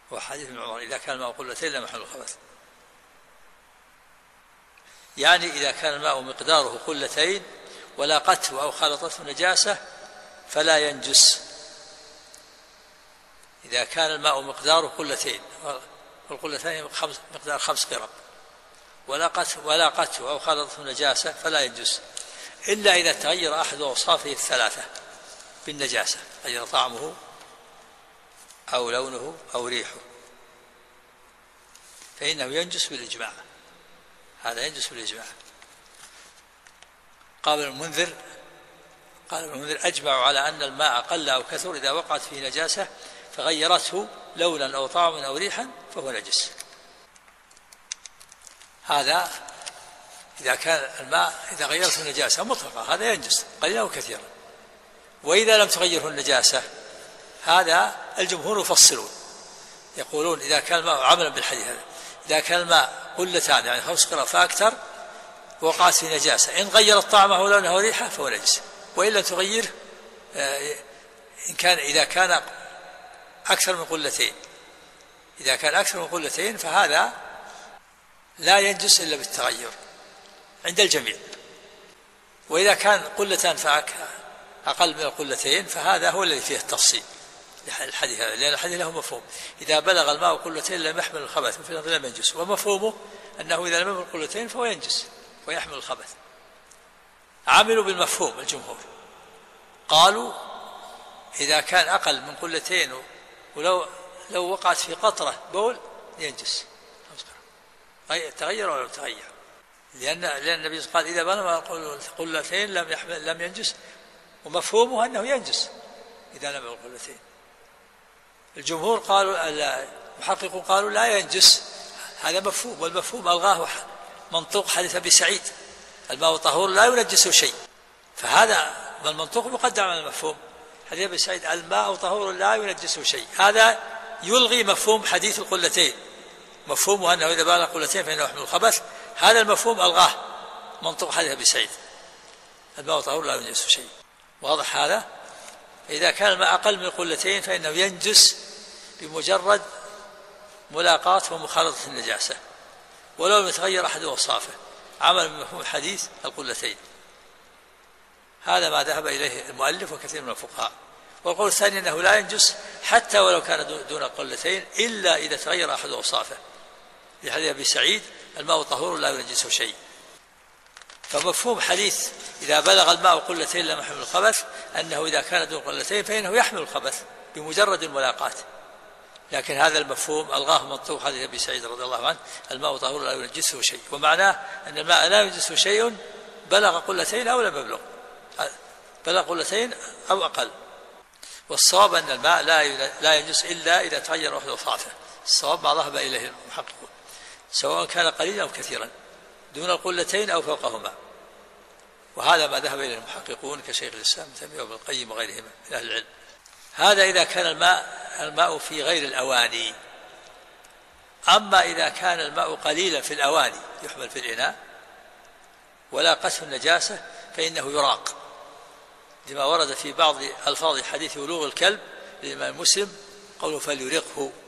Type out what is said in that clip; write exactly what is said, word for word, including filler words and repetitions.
هو حديث ابن عمر إذا كان الماء قلتين لم يحمل الخبث، يعني إذا كان الماء مقداره قلتين ولاقته أو خلطته نجاسة فلا ينجس. إذا كان الماء مقداره قلتين، والقلتين مقدار خمس قرب، ولاقته ولاقته أو خلطته نجاسة فلا ينجس، إلا إذا تغير أحد أوصافه الثلاثة بالنجاسة، تغير طعمه أو لونه أو ريحه، فإنه ينجس بالإجماع، هذا ينجس بالإجماع. قال المنذر قال المنذر أجمعوا على أن الماء قل أو كثر إذا وقعت فيه نجاسة فغيرته لونا أو طعما أو ريحا فهو نجس. هذا إذا كان الماء إذا غيرته النجاسة مطلقة هذا ينجس قليلا أو كثيرا. وإذا لم تغيره النجاسة هذا الجمهور يفصلون، يقولون إذا كان الماء عملا بالحديث هذا إذا كان الماء قلتان يعني خمس قرى فأكثر وقعت في نجاسة إن غيرت طعمه ولونه وريحه فهو نجس، وإلا تغير إن كان إذا كان أكثر من قلتين إذا كان أكثر من قلتين فهذا لا ينجس إلا بالتغير عند الجميع. وإذا كان قلتان فأقل من القلتين فهذا هو الذي فيه التفصيل الحديث هذا، لأن الحديث له مفهوم إذا بلغ الماء قلتين لم يحمل الخبث وفي الأرض لم ينجس، ومفهومه أنه إذا لم يبلغ قلتين فهو ينجس ويحمل الخبث. عملوا بالمفهوم الجمهور، قالوا إذا كان أقل من قلتين ولو لو وقعت في قطرة بول ينجس تغير ولا تغير، لأن لأن النبي قال إذا بلغ قلتين لم يحمل لم ينجس، ومفهومه أنه ينجس إذا لم يبلغ قلتين. الجمهور قالوا المحققون قالوا لا ينجس، هذا مفهوم، والمفهوم ألغاه منطوق حديث أبي سعيد الماء طهور لا ينجس شيء، فهذا المنطوق مقدم على المفهوم. حديث أبي سعيد الماء طهور لا ينجس شيء، هذا يلغي مفهوم حديث القلتين، مفهومه أنه إذا بلغ قلتين فإنه يحمل الخبث، هذا المفهوم ألغاه منطوق حديث أبي سعيد الماء طهور لا ينجس شيء. واضح هذا؟ إذا كان الماء أقل من قلتين فإنه ينجس بمجرد ملاقاة ومخالطة النجاسة ولو لم يتغير أحد أوصافه، عمل بمفهوم حديث القلتين. هذا ما ذهب إليه المؤلف وكثير من الفقهاء. والقول الثاني أنه لا ينجس حتى ولو كان دون قلتين إلا إذا تغير أحد أوصافه، لحديث أبي سعيد الماء طهور لا ينجسه شيء. فمفهوم حديث إذا بلغ الماء قلتين لم يحمل الخبث أنه إذا كان دون قلتين فإنه يحمل الخبث بمجرد الملاقاة، لكن هذا المفهوم ألغاه منطوق حديث أبي سعيد رضي الله عنه الماء طهور لا ينجسه شيء، ومعناه أن الماء لا ينجسه شيء بلغ قلتين أو لم يبلغ، بلغ قلتين أو أقل. والصواب أن الماء لا لا ينجس إلا إذا تغير أحد أوصافه، الصواب ما ذهب إليه المحققون سواء كان قليلا أو كثيرا دون القلتين أو فوقهما، وهذا ما ذهب إليه المحققون كشيخ الإسلام ابن تيمية وابن القيم وغيرهم من أهل العلم. هذا إذا كان الماء الماء في غير الأواني. أما إذا كان الماء قليلا في الأواني يحمل في الإناء ولا قسم النجاسة فإنه يراق، لما ورد في بعض ألفاظ حديث ولوغ الكلب للإمام مسلم قوله فليرقه،